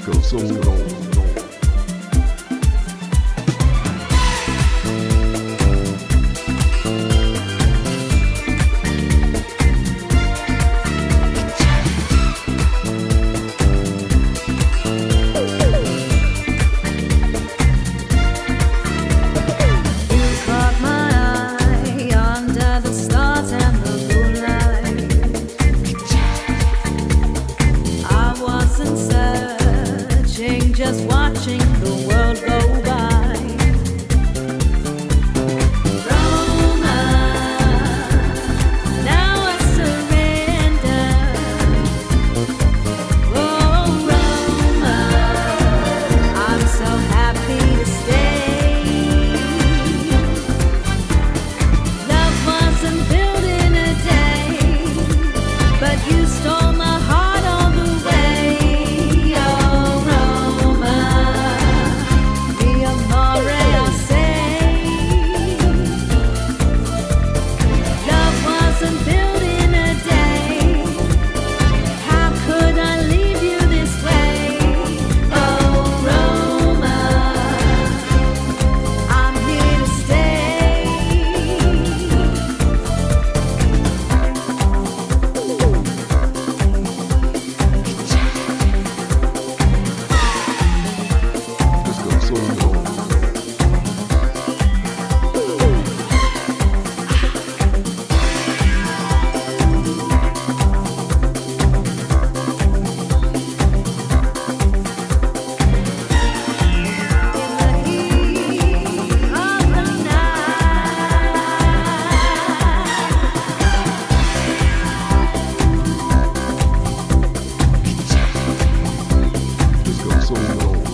goes so long. Just watching the world go by. Roma, now I surrender. Oh, Roma, I'm so happy to stay. Love wasn't built in a day, but you stole my heart all the way. So long.